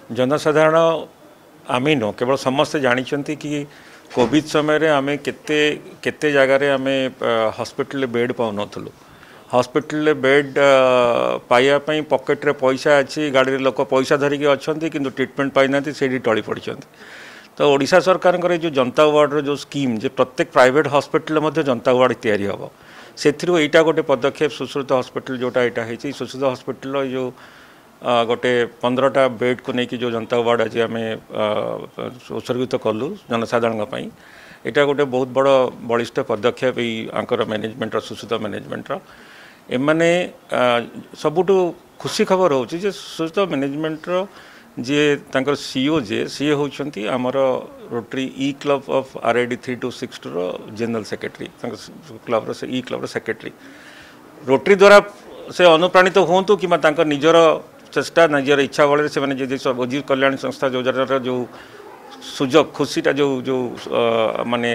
जनसाधारण आम नो केवल समस्ते जानते कि कोविड समय आम केते जगार आम हॉस्पिटल बेड पाऊन हॉस्पिटल बेड पाइबापी पकेट्रे पैसा अच्छी गाड़ी लोक पैसा धरिकी अच्छा कि ट्रिटमेंट पाई ना से टली पड़ी। तो ओडिशा सरकार जो जनता वार्ड जो स्कीम जे प्रत्येक प्राइवेट हॉस्पिटल जनता वार्ड तैयारी हम से यहीटा गोटे पदक्षेप सुश्रुत हॉस्पिटल जोटा यहाँ सुश्रुत हॉस्पिटल जो गोटे 15टा बेड को लेकिन जो जनता वार्ड आज आम उत्सर्गित कलु जनसाधारण यहाँ गोटे बहुत बड़ बलिष्ठ पदक्षेप आंकर मैनेजमेंट सुश्रुत मैनेजमेंट एमाने सबुठ खुशी खबर हो सुश्रुत मैनेजमेंट जे तांकर सीईओ जे सी होती आमर रोटरी ई क्लब ऑफ RID 3262 रो जनरल सेक्रेटरी क्लब से ई क्लब सेक्रेटरी रोटरी द्वारा से अनुप्राणित हूँ कि निजर चेष्टा निजर इच्छा बल से ओजी कल्याण संस्था जो जो सुजोग खुशीटा जो जो माने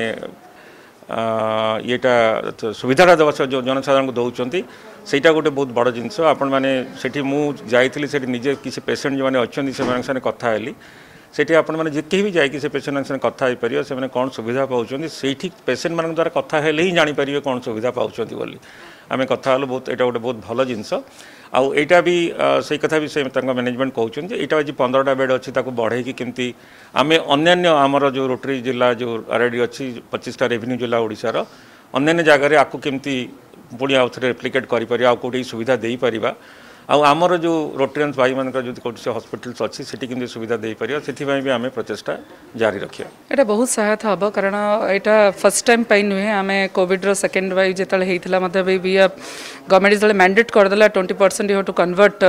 येटा सुविधाटा देवा जो जनसाधारण को दौरान ସେଇଟା गोटे बहुत बड़ जिनस आपण मैंने सेठी मुझे निजे किसी पेसेंट जो मैंने अच्छे से कथा हेली सेठी आपण मैंने जिते भी जाकि पेसेंट से कथा हो पार से कौन सुविधा पाँच से पेसेंट मान द्वारा कथा हेले ही जापर कौन सुविधा पाँच बोली आम कथा हल बहुत यहाँ गोटे बहुत भल जिनस आईटा भी से कथा भी से मैनेजमेंट कहते यहाँ आज 15टा बेड अच्छी बढ़े कि आम अन्य आमर जो रोटरी जिला जो RID अच्छी 25टा रेवेन्यू जिला ओडिशार अन्य जगार आपको केमती पुणी आउ थे रेप्लिकेट कर कौटी सुविधा दे पार आमर जो रोटेरियंस भाई मान जो कौन हॉस्पिटल्स अच्छी से सुविधा दे पार से भी आम प्रचेषा जारी रखा यहाँ बहुत सहायता हम कारण यहाँ फर्स्ट टाइम नुहे आम कोविड सेकेंड वाइव जो होता भी गवर्नमेंट जो मैंडेट करदेला 20% यू टू कन्वर्ट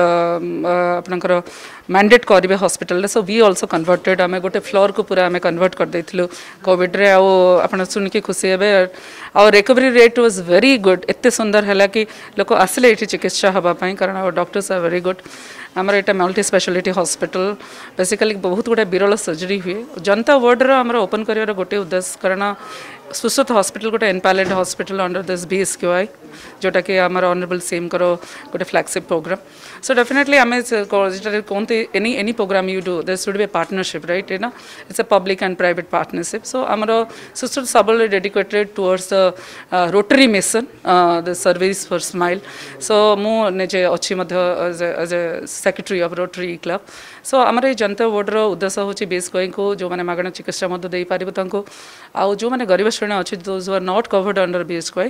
आपनकर मैंडेट करेंगे hospital so we also converted आम गोटे फ्लोर को पूरा आम कन्वर्ट कर देथिलु कोविड रे आपन सुनिके खुशी हेबे आ recovery rate was very good एते सुंदर है कि लोक आसले ये चिकित्सा हाँपाई कारण our doctors are very good आमर यहाँ मल्टी स्पेशलिटी हॉस्पिटल बेसिकली बहुत गुड़ा विरल सर्जरी हुए जनता वार्ड आमर ओपन कर गोटे उद्देश्य कारण सुश्रुत हॉस्पिटल गोटे empanelled hospital under this BSQI जोटा कि आमर ऑनरेबल सीएम करो गोटे फ्लैगशिप प्रोग्राम सो डेफिनेटली आम कहते any program you do there should be a partnership right ना it's a public and private partnership so आमर सुश्रुत सबल dedicated towards the Rotary mission the service for smile so मुझे अच्छी as a secretary of Rotary club so आमर ये जनता वार्डर उद्देश्य हूँ BSQI को जो मैंने मागणा चिकित्सा दे पार आउ जो मैंने गरीब श्रेणी अच्छे those are not covered under BSQI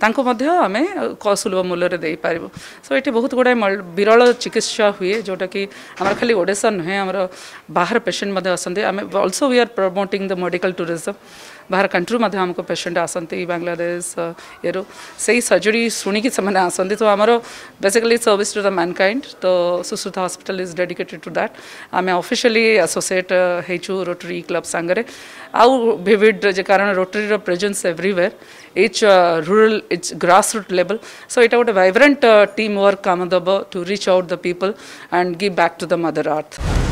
आम सुलभ मूल्य दे पार सो ये बहुत गुड़ाए विरल चिकित्सा हुए जोटा कि आम खाली ओडिशा नुहे आम बाहर पेसेंट आसते आम also we are promoting the medical tourism बाहर कंट्री आमको पेसेंट आसती बांग्लादेश ये से सर्जरी शुणिकी से आसती तो आमर basically service to the mankind तो Sushrut hospital is dedicated to that आम ऑफिशियली एसोसिएट होचु रोटरी क्लब सांगरे आउ विविड जे कारण Rotary presence everywhere each rural each grass root level so यहाँ गोटे वाइब्रेंट टीम वर्क काम दब to reach out the people and give back to the mother earth.